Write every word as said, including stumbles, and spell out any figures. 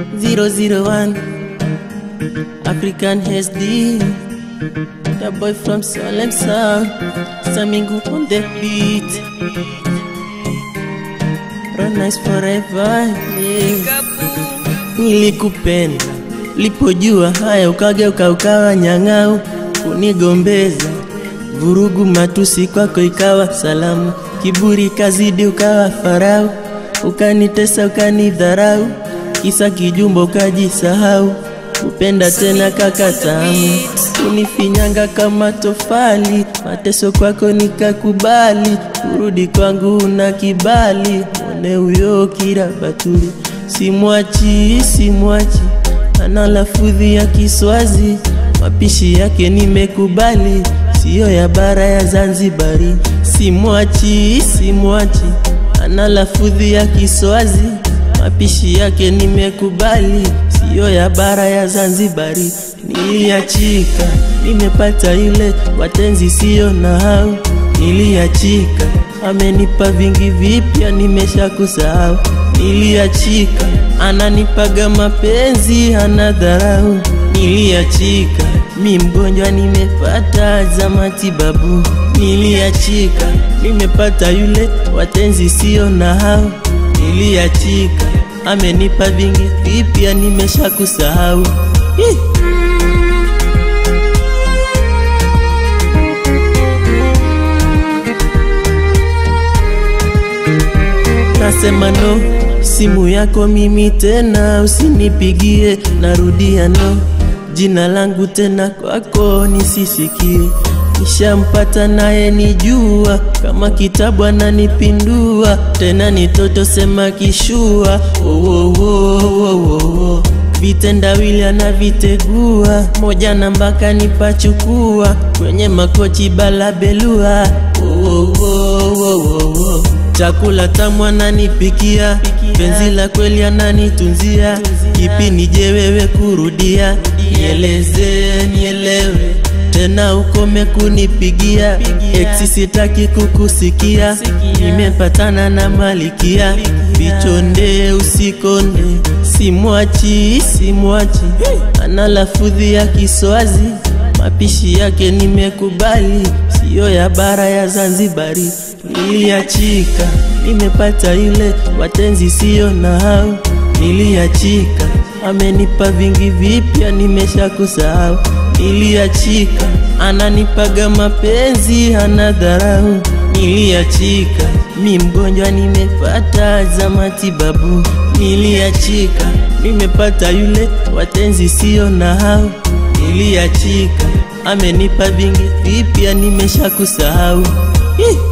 zero zero one African H D, the boy from Salem Sound, Samingu on the beat. Run nice forever, yeah. Nilikupenda lipojua haya, ukageuka ukawa nyang'au, kunigombeza vurugu matusi kwako ikawa salamu, kiburi kazidi ukawa farao, ukanitesa ukanidharau, kisa kijumbo kajisahau, upenda tena kakatamu, unifinyanga kama tofali, mateso kwako nikakubali, urudi kwangu una kibali, mwone uyo Kirabatuli. Simwachi, simwachi, ana lafudhi ya Kiswazi, mapishi yake nimekubali, sio ya bara ya Zanzibari. Simwachi, simwachi, ana lafudhi ya Kiswazi, mapishi yake nimekubali, sio ya bara ya Zanzibari. Niliachika, nimepata ile watenzi sio na hau. Niliachika, amenipa vingi vipya nimesha kusahau. Niliachika, ananipaga mapenzi anadharau. Niliachika, mi mgonjwa nimepata za matibabu. Niliachika, nimepata yule watenzi sio na hau. Niliachika, amenipa vingi vipya nimesha kusahau. Nasema no, simu yako mimi tena usinipigie, narudia no, jina langu tena kwako nisisikie. Nishampata naye nijua, kama kitabu ananipindua, tena ni toto sema kishua. Oh, oh, oh, oh, oh, oh. Vitendawili anavitegua, moja nambaka nipachukua, kwenye makochi balabelua. Oh, oh, oh, oh, oh, oh. Chakula tamu ananipikia, penzi la kweli ananitunzia, kipi nije wewe kurudia, nieleze nielewe, tena ukome kunipigia, eksi sitaki kukusikia, nimepatana na malikia, bichonde usikonde. Simwachi, simwachi, ana lafudhi ya Kiswazi, mapishi yake nimekubali, sio ya bara ya Zanzibari. Niliachika, nimepata ile watenzi sio na hau. Niliachika, amenipa vingi vipya nimesha kusahau. Niliachika, ananipaga mapenzi anadharau. Niliachika, mi mgonjwa nimepata za matibabu. Niliachika, nimepata yule watenzi sio na hau. Niliachika, amenipa vingi vipya nimesha kusahau.